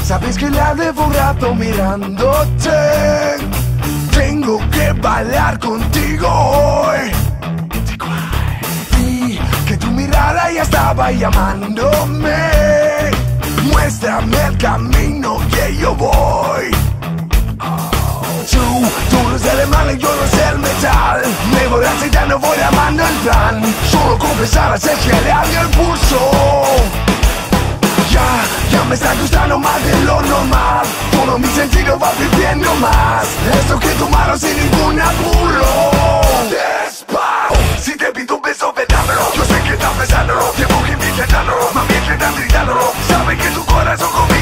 Sabes que la debo un rato mirándote. Tengo que bailar contigo hoy. Vi que tu mirada ya estaba llamándome. Muéstrame el camino que yo voy. Tú no eres alemán y yo no sé el metal. Me voy a ya no voy amando el plan. Solo confesar es que le hago el pulso. Ya me está gustando más de lo normal. Todo mi sentido va viviendo más. Esto que tomaron sin ningún apuro. Despacio, si te pido un beso, vedámelo. Yo sé que estás pensándolo, llevo que intentándolo. Más bien que estás gritándolo. Sabe que tu corazón conmigo